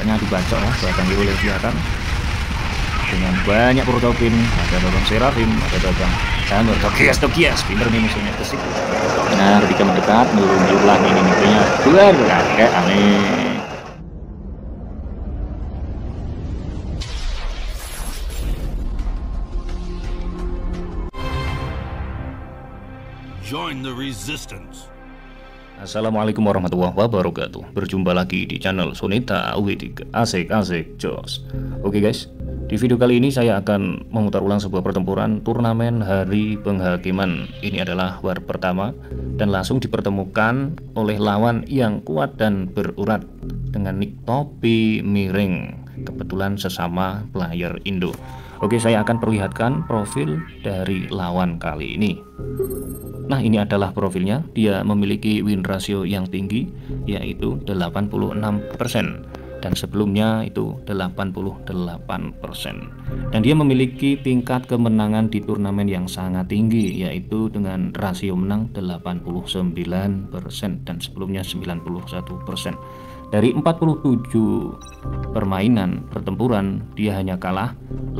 biasanya dibacok ya batang hero Leviathan dengan banyak protopin. Ada babang Seraphim, ada babang Hammer, Tokias, pinter nih musuhnya kesik. Nah, ketika mendekat meluncurlah mini-mininya keluar, kayak aneh. Join the resistance. Assalamualaikum warahmatullahi wabarakatuh. Berjumpa lagi di channel Sonita W3. Asik jos. Oke guys, di video kali ini saya akan memutar ulang sebuah pertempuran turnamen hari penghakiman. Ini adalah war pertama dan langsung dipertemukan oleh lawan yang kuat dan berurat dengan nick topi miring. Kebetulan sesama player Indo. Oke, saya akan perlihatkan profil dari lawan kali ini. Nah, ini adalah profilnya. Dia memiliki win ratio yang tinggi, yaitu 86%. Dan sebelumnya itu 88%. Dan dia memiliki tingkat kemenangan di turnamen yang sangat tinggi, yaitu dengan rasio menang 89%. Dan sebelumnya 91%. Dari 47 permainan pertempuran, dia hanya kalah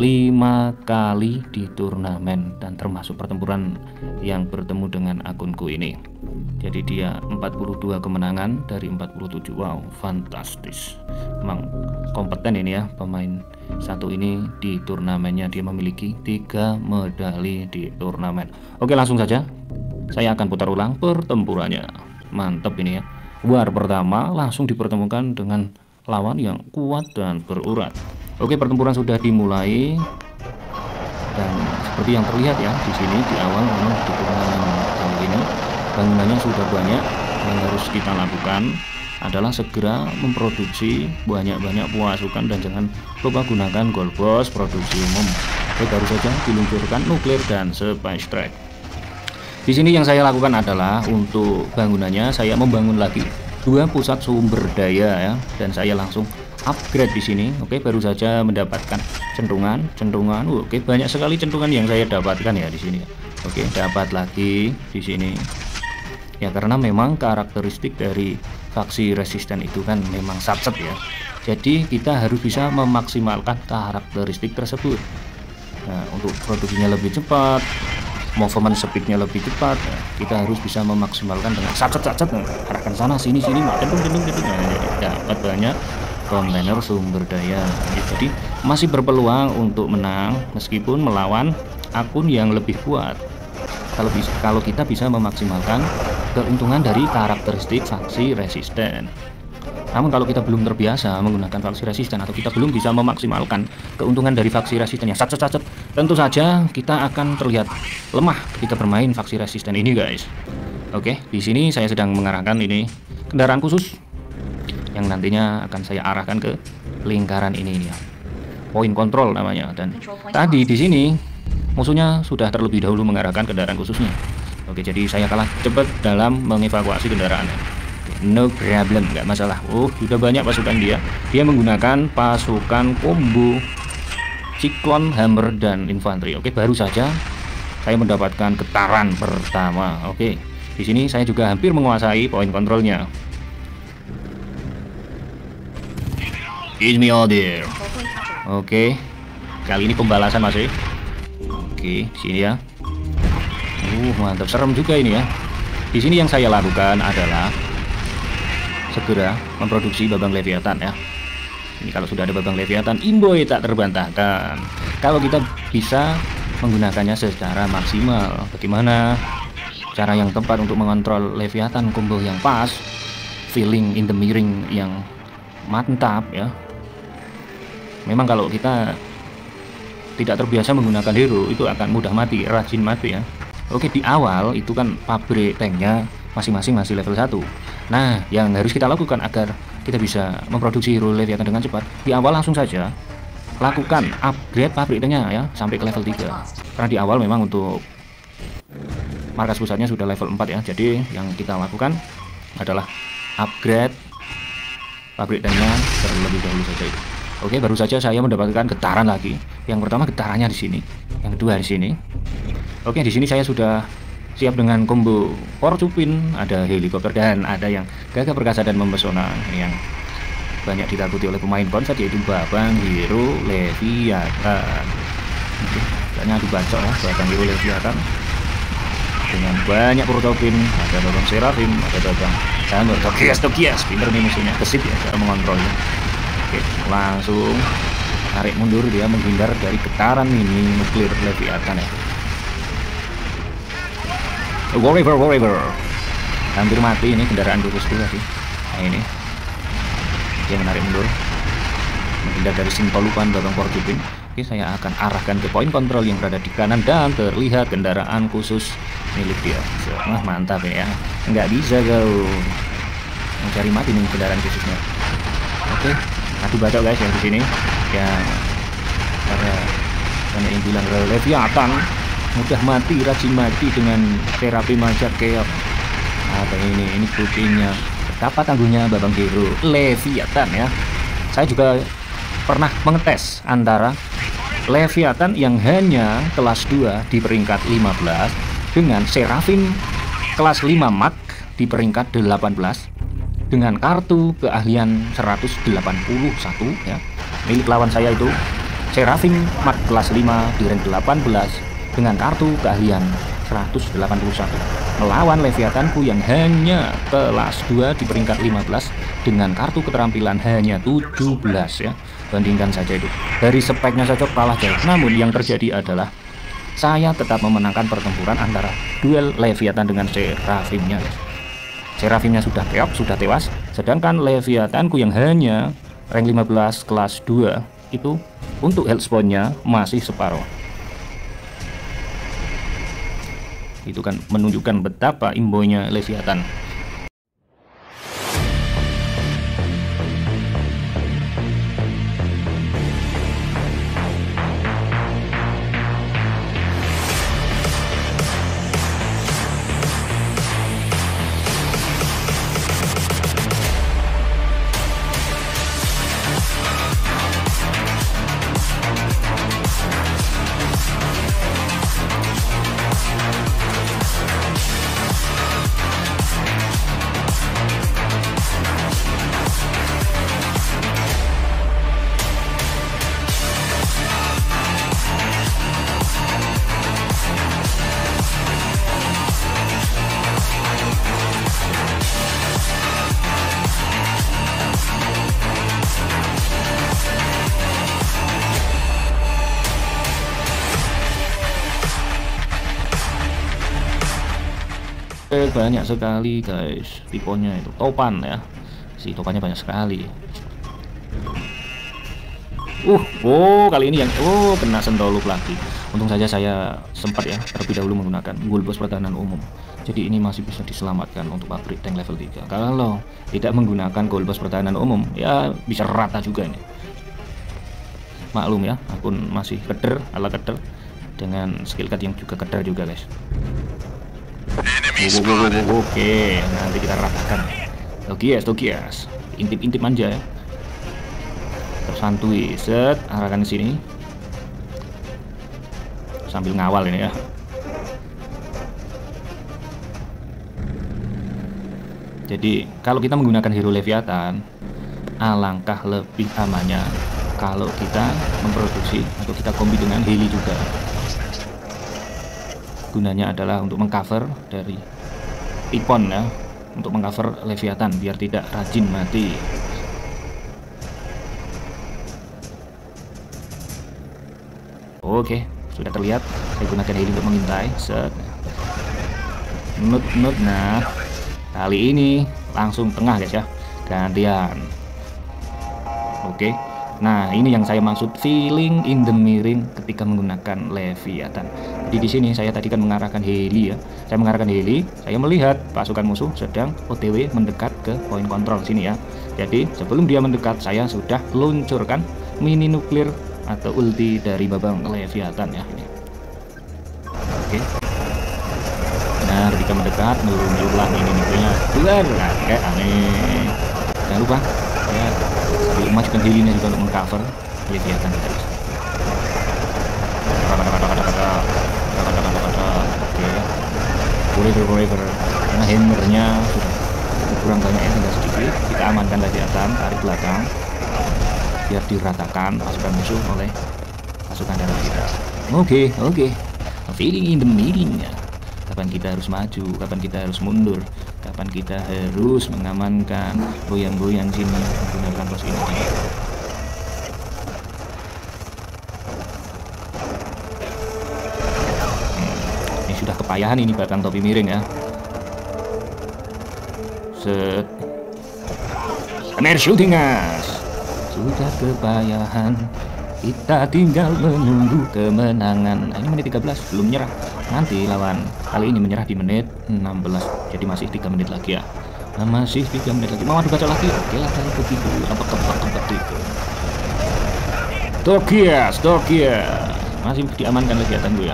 5 kali di turnamen, dan termasuk pertempuran yang bertemu dengan akunku ini. Jadi dia 42 kemenangan dari 47. Wow, fantastis. Memang kompeten ini ya pemain satu ini. Di turnamennya dia memiliki 3 medali di turnamen. Oke, langsung saja saya akan putar ulang pertempurannya. Mantap ini ya. War pertama langsung dipertemukan dengan lawan yang kuat dan berurat. Oke, pertempuran sudah dimulai dan seperti yang terlihat ya di sini di awal memang di turnamen kali ini bangunannya sudah banyak. Yang harus kita lakukan adalah segera memproduksi banyak-banyak pasukan dan jangan lupa gunakan gold boss produksi umum. Oke, baru saja diluncurkan nuklir dan space track. Di sini yang saya lakukan adalah untuk bangunannya saya membangun lagi 2 pusat sumber daya ya, dan saya langsung upgrade di sini. Oke, baru saja mendapatkan centungan. Oke, banyak sekali centungan yang saya dapatkan ya di sini. Oke, dapat lagi di sini. Ya, karena memang karakteristik dari faksi resisten itu kan memang satset ya. Jadi kita harus bisa memaksimalkan karakteristik tersebut. Nah, untuk produksinya lebih cepat, movement speednya lebih cepat, kita harus bisa memaksimalkan dengan sacet arahkan sana sini cendung. Dapat banyak kontainer sumber daya. Jadi masih berpeluang untuk menang meskipun melawan akun yang lebih kuat. Kalau kita bisa memaksimalkan keuntungan dari karakteristik faksi resisten. Namun kalau kita belum terbiasa menggunakan faksi resisten atau kita belum bisa memaksimalkan keuntungan dari faksi resisten yang sacet, tentu saja kita akan terlihat lemah ketika bermain faksi resisten ini guys. Oke, di sini saya sedang mengarahkan ini kendaraan khusus yang nantinya akan saya arahkan ke lingkaran ini ya. Point control namanya. Dan tadi di sini musuhnya sudah terlebih dahulu mengarahkan kendaraan khususnya. Oke, jadi saya kalah cepat dalam mengevakuasi kendaraannya. No problem, nggak masalah. Sudah banyak pasukan dia. Dia menggunakan pasukan combo Cyclone, Hammer, dan infanteri. Oke, baru saja saya mendapatkan getaran pertama. Oke, di sini saya juga hampir menguasai poin kontrolnya. Give me order. Oke, kali ini pembalasan masih. Oke, di sini ya. Mantap, serem juga ini ya. Di sini yang saya lakukan adalah segera memproduksi babang Leviathan ya. Ini kalau sudah ada babang Leviathan, imboy tak terbantahkan. Kalau kita bisa menggunakannya secara maksimal, bagaimana cara yang tepat untuk mengontrol Leviathan combo yang pas, feeling in the miring yang mantap ya. Memang kalau kita tidak terbiasa menggunakan hero itu akan mudah mati, rajin mati ya. Oke, di awal itu kan pabrik tanknya masing-masing masih level 1. Nah, yang harus kita lakukan agar kita bisa memproduksi hero Leviathan dengan cepat, di awal langsung saja lakukan upgrade pabrik tanknya ya sampai ke level 3. Karena di awal memang untuk markas pusatnya sudah level 4 ya. Jadi yang kita lakukan adalah upgrade pabrik tanknya terlebih dahulu saja itu. Oke, baru saja saya mendapatkan getaran lagi. Yang pertama getarannya di sini, yang kedua di sini. Oke, di sini saya sudah siap dengan combo Porcupine, ada helikopter dan ada yang gagah perkasa dan mempesona yang banyak ditakuti oleh pemain konsep, yaitu Babang Hero Leviathan. Kayaknya dibacok ya Babang Hero Leviathan dengan banyak protopin. Ada Babang Seraphim, ada Babang Hammer, Tokias, pinter nih musuhnya, gesit ya cara mengontrolnya. Oke, langsung tarik mundur, dia menghindar dari getaran mini nuklir Leviathan ya. Warrior hampir mati ini kendaraan khususku tadi. Nah ini dia menarik mundur, menghindar dari simpolupan Babang Porcupine. Oke, saya akan arahkan ke poin kontrol yang berada di kanan dan terlihat kendaraan khusus milik dia. Wah, mantap ya, nggak bisa kau mencari mati nih kendaraan khususnya. Oke, aku baca guys yang di sini ya, karena banyak yang bilang Leviathan mudah mati, rajin mati dengan terapi manjat keok. Apa ini buktinya betapa tangguhnya Babang Hero Leviathan ya. Saya juga pernah mengetes antara Leviathan yang hanya kelas 2 di peringkat 15 dengan Seraphim kelas 5 Mag di peringkat 18 dengan kartu keahlian 181 ya. Milik lawan saya itu Seraphim Mag kelas 5 di rank 18 dengan kartu keahlian 181 melawan Leviathanku yang hanya kelas 2 di peringkat 15 dengan kartu keterampilan hanya 17 ya. Bandingkan saja itu, dari speknya saja kalah jauh. Namun yang terjadi adalah saya tetap memenangkan pertempuran antara duel Leviathan dengan Seraphimnya. Seraphimnya sudah keok, sudah tewas, sedangkan Leviathanku yang hanya rank 15 kelas 2 itu untuk health spawnnya masih separuh. Itu kan menunjukkan betapa imbonya Leviathan. Banyak sekali guys tipenya itu, topan ya, si topannya banyak sekali. Kali ini yang kena sentolup lagi. Untung saja saya sempat ya terlebih dahulu menggunakan gold boss pertahanan umum, jadi ini masih bisa diselamatkan untuk pabrik tank level 3. Kalau tidak menggunakan gold boss pertahanan umum ya bisa rata juga ini. Maklum ya, akun masih keder ala keder dengan skill cut yang juga keder juga guys. Oke, nanti kita ratakan. Tokias, intip manja ya. Tersantui, set, arahkan sini. Sambil ngawal ini ya. Jadi kalau kita menggunakan hero Leviathan, alangkah lebih amannya kalau kita memproduksi atau kita kombi dengan heli juga. Gunanya adalah untuk mengcover dari Tipon ya, untuk mengcover Leviathan biar tidak rajin mati. Oke, sudah terlihat. Saya gunakan heli untuk mengintai. Set. Nut. Nah, kali ini langsung tengah guys ya, gantian. Oke. Nah, ini yang saya maksud feeling in the miring ketika menggunakan Leviathan. Jadi di sini saya tadi kan mengarahkan heli ya. Saya mengarahkan heli, saya melihat pasukan musuh sedang OTW mendekat ke poin kontrol sini ya. Jadi sebelum dia mendekat, saya sudah luncurkan mini nuklir atau ulti dari Babang Leviathan ya ini. Oke. Nah, ketika mendekat, meluncurlah mini nuklirnya. Keluar, kayak aneh. Jangan lupa ya, dimasukkan helinya juga untuk mengcover Leviathan guys. Oke, Warrior karena hammernya sudah kurang banyak yang tinggal sedikit. Kita amankan Leviathan, tarik belakang biar diratakan pasukan musuh oleh pasukan darat kita. Oke. Feeling in the meeting. Kapan kita harus maju, kapan kita harus mundur, kapan kita harus mengamankan goyang-goyang sini menggunakan pos ini. Ini sudah kepayahan ini batang topi miring ya. Set. Air shooting us. Sudah kepayahan. Kita tinggal menunggu kemenangan. Nah, ini menit 13 belum nyerah. Nanti lawan kali ini menyerah di menit 16. Jadi masih 3 menit lagi ya. Nah, masih 3 menit lagi. Mau adu baca lagi. Oke lah kali begitu. Tempat itu. Tokias. Masih diamankan Leviathan gue ya.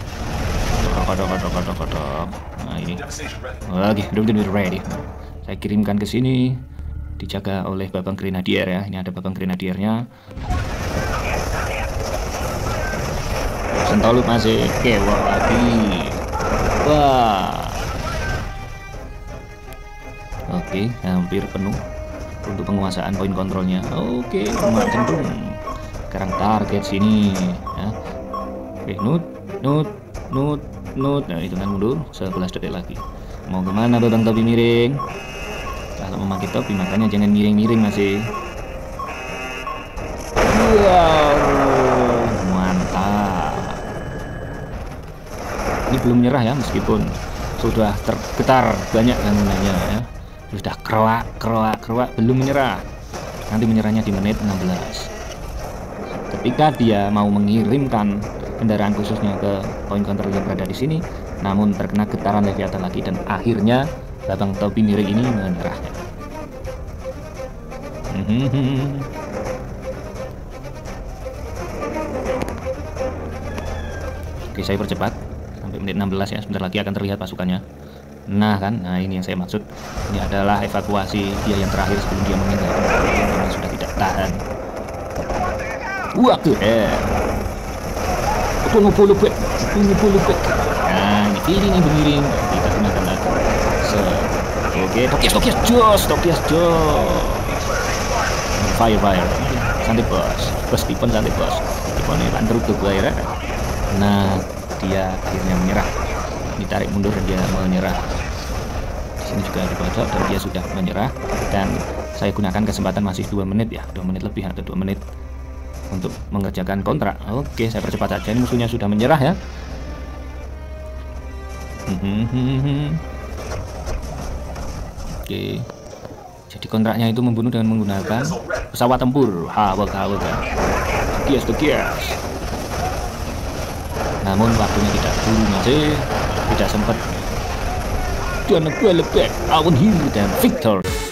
Kodok. Nah, ini. Oke, udah ready. Saya kirimkan ke sini. Dijaga oleh Babang Grenadier ya. Ini ada Babang Grenadiernya. Sentolut masih kewa lagi. Wah. Oke, hampir penuh untuk penguasaan poin kontrolnya. Oke, cenderung. Sekarang target sini ya. Oke, nut. Nah, hitungan mundur 11 detik lagi. Mau kemana Babang Topi Miring? Kalau memakai topi makanya jangan miring-miring masih. Wow, mantap. Ini belum menyerah ya, meskipun sudah tergetar banyak bangunannya ya. Sudah keroak, belum menyerah. Nanti menyerahnya di menit 16. Ketika dia mau mengirimkan kendaraan khususnya ke poin kontrol yang berada di sini, namun terkena getaran Leviathan lagi dan akhirnya Babang Topi Miring ini menyerah. Oke, saya percepat sampai menit 16 ya. Sebentar lagi akan terlihat pasukannya. Nah ini yang saya maksud. Ini adalah evakuasi dia yang terakhir sebelum dia meninggalkan karena sudah tidak tahan. Waktu Tunggu back. Nah, ini feeling yang bemiring kita gunakan lagi. Oke, Tokias jos. Fire. Santai bos. Tipon santai bos. Tiponnya Pak Teruk ya. Nah, dia akhirnya menyerah. Ditarik mundur dan dia menyerah. Di sini juga ada pojok dan dia sudah menyerah. Dan saya gunakan kesempatan masih 2 menit ya, 2 menit lebih atau 2 menit untuk mengerjakan kontrak. Oke, saya percepat aja. Ini musuhnya sudah menyerah ya. Oke. Jadi kontraknya itu membunuh dengan menggunakan pesawat tempur. Tokias. Namun waktunya tidak buru masih tidak sempat. Dan gue lebih awal dan Victor.